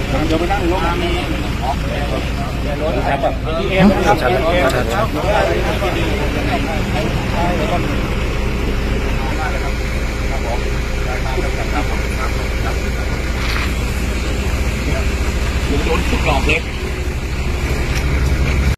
เดี๋ยวไปนั่งรถมีรถแบบเอ็มครับเอ็มโดนทุกดอกเลย